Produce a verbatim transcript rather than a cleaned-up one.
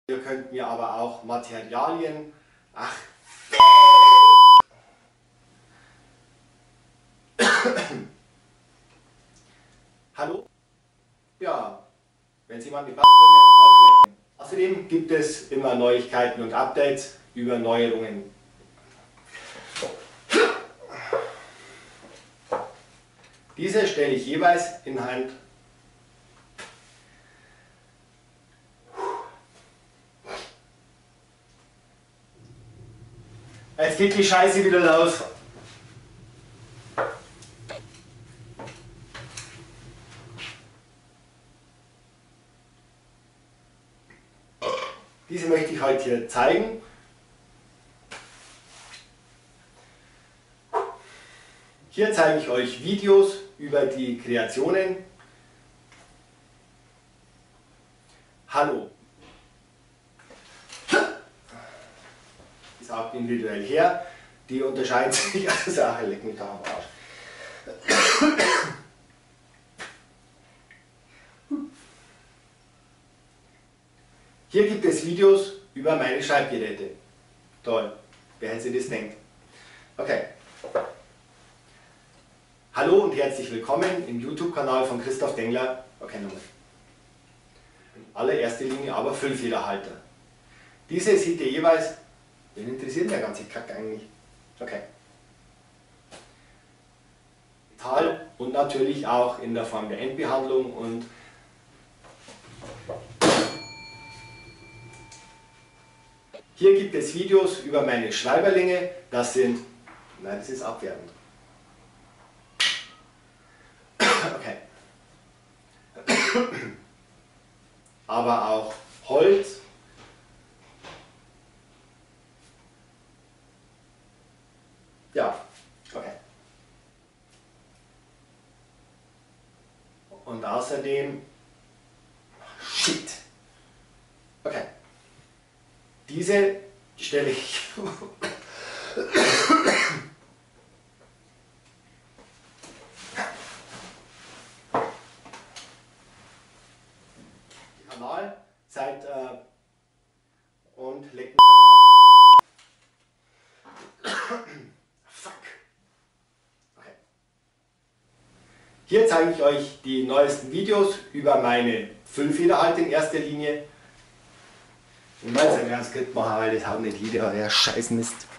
Ihr könnt mir aber auch Materialien, ach, hallo? Ja, wenn Sie mal die Bassdrücke ausschlecken. Außerdem gibt es immer Neuigkeiten und Updates über Neuerungen. Diese stelle ich jeweils in Hand. Jetzt geht die Scheiße wieder los. Diese möchte ich heute hier zeigen. Hier zeige ich euch Videos über die Kreationen. Hallo. Ist auch individuell her. Die unterscheiden sich als Sache, leck mich da am Arsch. Hier gibt es Videos über meine Schreibgeräte. Toll, wer hätte sich das denkt. Okay. Hallo und herzlich willkommen im YouTube-Kanal von Christoph Dengler. Okay, nochmal. In allererster Linie aber Füllfederhalter. Diese seht ihr jeweils. Wen interessiert der ganze Kack eigentlich? Okay. Metall und natürlich auch in der Form der Endbehandlung und hier gibt es Videos über meine Schreiberlinge. Das sind, nein, das ist abwertend. Okay. Aber auch Holz. Ja, okay. Und außerdem, shit. Okay. Diese stelle ich die Kanal seid äh, und leckt mich am Arsch. Fuck. Okay. Hier zeige ich euch die neuesten Videos über meine Füllfederhalter in erster Linie. Ich meine, das kriegt man halt, das haut nicht jeder, der Scheißmist.